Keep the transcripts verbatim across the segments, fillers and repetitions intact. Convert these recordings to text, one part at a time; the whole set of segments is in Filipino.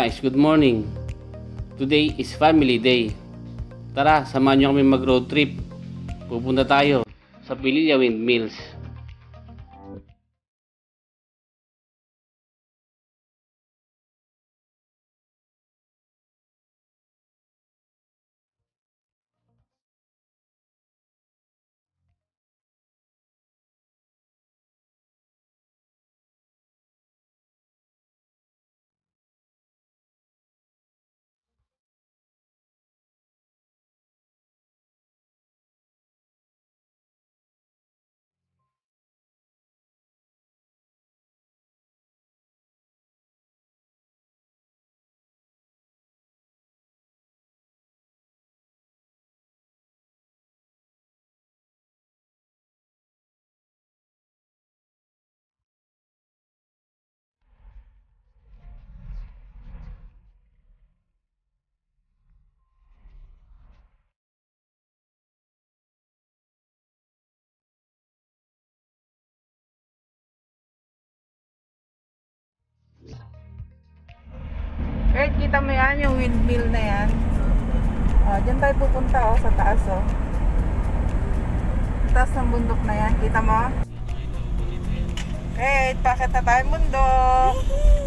Guys, good morning. Today is family day. Tara, samahan nyo kami mag road trip. Pupunta tayo sa Familia Windmills. Kahit kita mo yan, yung windmill na yan. Oh, dyan tayo pupunta oh, sa taas oh. Sa taas ng bundok na yan, kita mo? Hey, pakit na tayo bundok.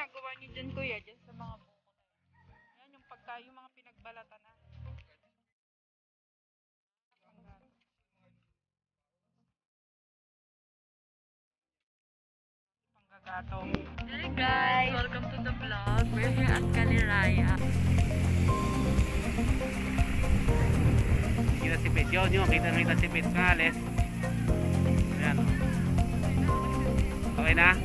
ginagawa niyo dyan, kuya? Dyan sa mga buko na yan. Yan yung pagka, yung mga pinagbalatan na. Panggagatong. Hey guys, welcome to the vlog. We're here at Kaliraya. Kita si Pete yun yun. Kita kita si Pete ngalis. Ayan. Okay na?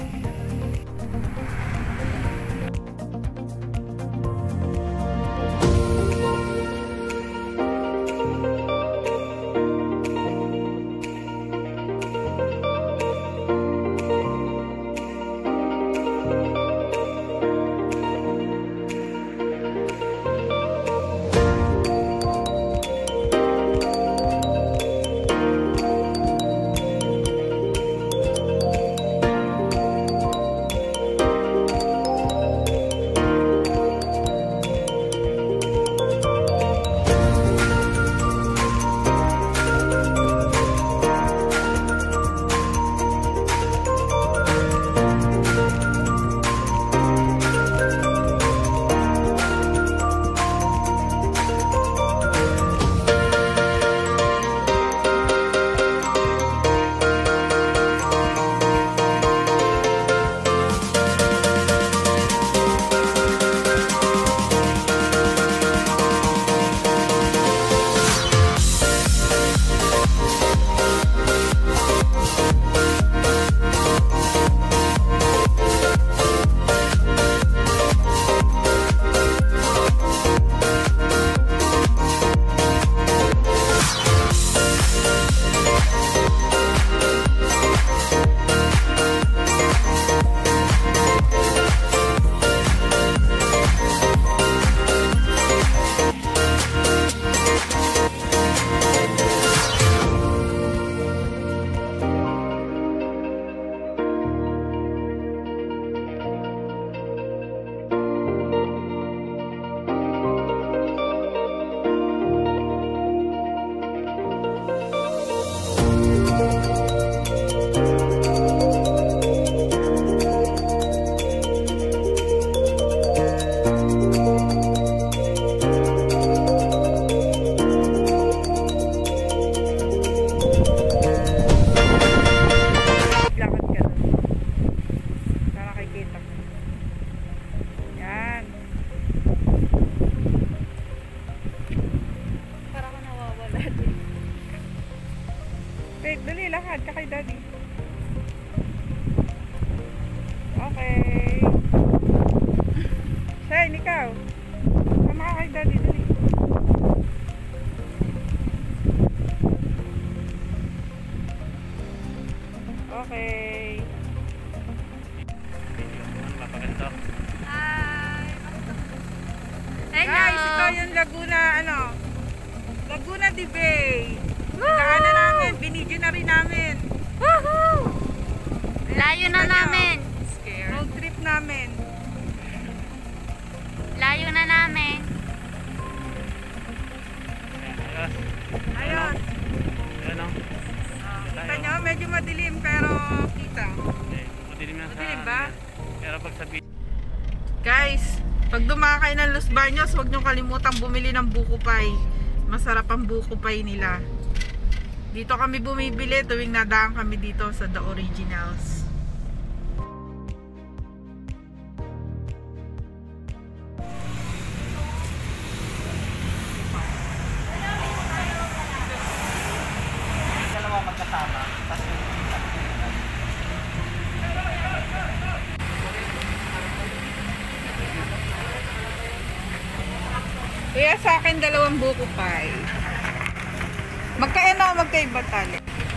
Wait, dali, lakad ka kay daddy. Okay. Shane, ikaw. Sama ka kay daddy, dali. Okay. Hi! Hello! Guys, ito yung Laguna, ano? Laguna de Bay. Daanan namin, binidyo na rin namin. Woohoo! Layo na namin. Scared. Road trip namin. Layo na namin. Ayos. Ayos. Ayan o. Kita nyo, medyo madilim pero kita. Okay. Madilim na sa... Madilim ba? Pero pag sabi... Guys, pag dumakay ng Los Baños, huwag nyo kalimutang bumili ng buko pie. Masarap ang buko pie nila. Dito kami bumibili tuwing nadaan kami dito sa The Originals. Dalawa magkasama. Kaya sa akin dalawang buko pie. Magkaano o magkaiba tali?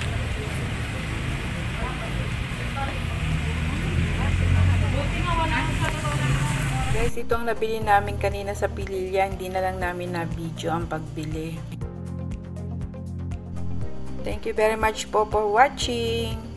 Guys, ito ang nabili namin kanina sa Pililya. Hindi na lang namin na-video ang pagbili. Thank you very much po for watching.